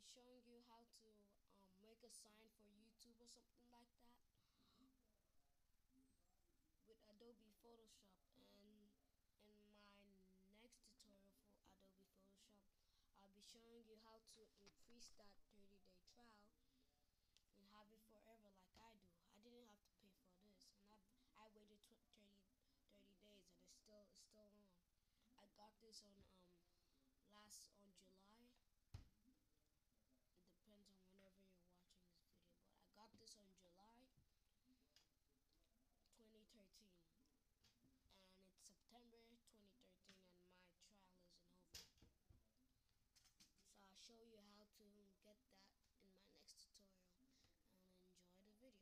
showing you how to make a sign for YouTube or something like that with Adobe Photoshop. And in my next tutorial for Adobe Photoshop, I'll be showing you how to increase that 30-day trial and have it forever like I do. I didn't have to pay for this, and I waited 30 days, and it's still on. I got this on on July. It depends on whenever you're watching this video, but I got this on July 2013, and it's September 2013, and my trial isn't over. So I'll show you how to get that in my next tutorial, and enjoy the video.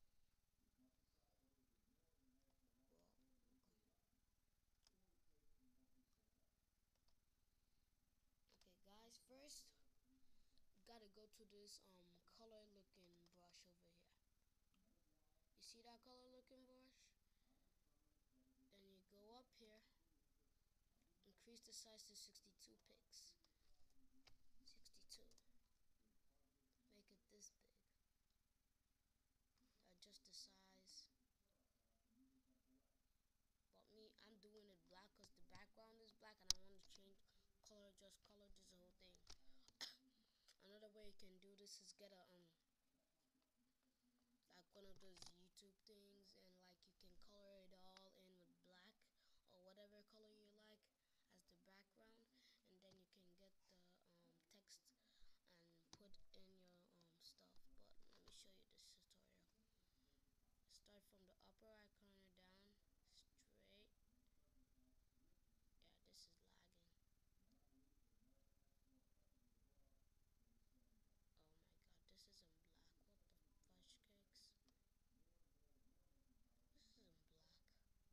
Well, okay guys, first you gotta go to this color looking brush over here. You see that color looking brush? Then you go up here, increase the size to 62 pixels. 62. Make it this big. Adjust the size. But me, I'm doing it black because the background is black, and I want to change color, just color this whole thing. Another way you can do this is get a like one of those YouTube things, and like you can color it all in with black or whatever color you like as the background, and then you can get the text and put in your stuff. But let me show you this tutorial. Start from the upper right corner down straight. Yeah, this is lagging. Oh my god, this isn't black. What the fudge cakes? This isn't black.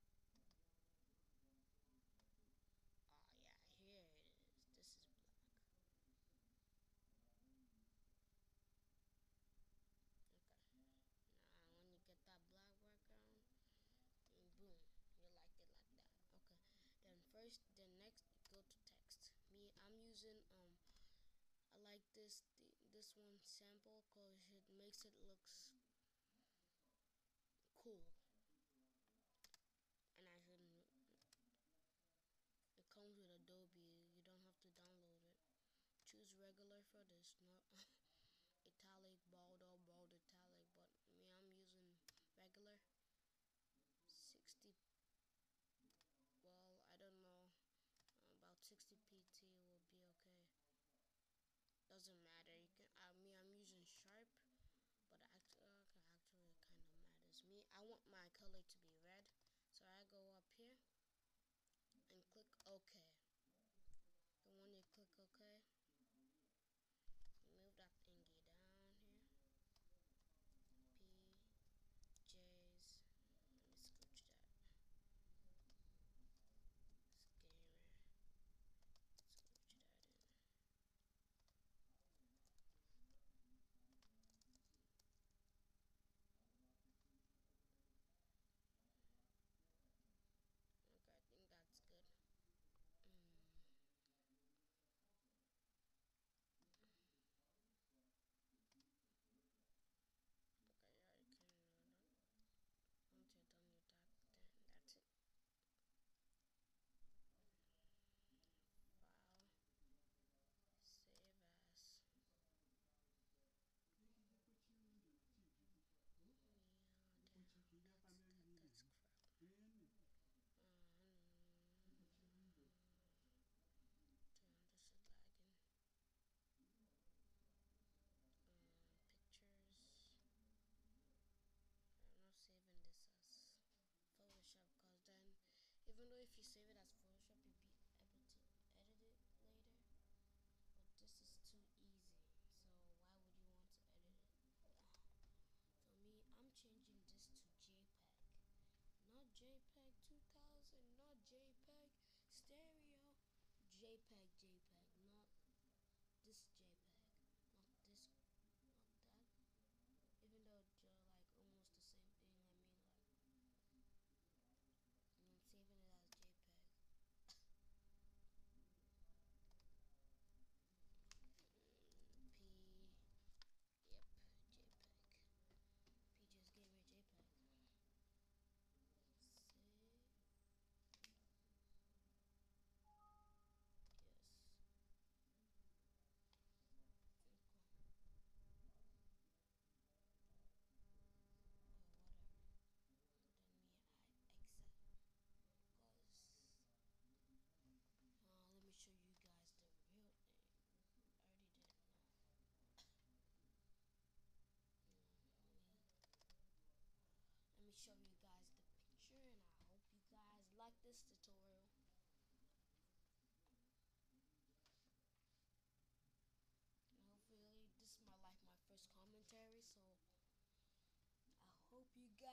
Oh yeah, here it is. This is black. Okay. Now when you get that black background, boom, you like it like that. Okay. Then next, go to text. I'm using I like this one sample because it makes it looks cool, and it comes with Adobe. You don't have to download it. Choose regular for this, not italic, bold, or bold italic. But me, I'm using regular. 60. Well, I don't know. About 60 pt will be okay. Doesn't matter. You can. I'm using sharp, but actually it kind of matters. I want my color to be red, so I go up here and click OK. Then when you click OK, move that thingy down here. P J's. Let me scooch that. Gamer. Scooch that in. Okay, I think that's good. like this tutorial. And hopefully this is my first commentary, so I hope you guys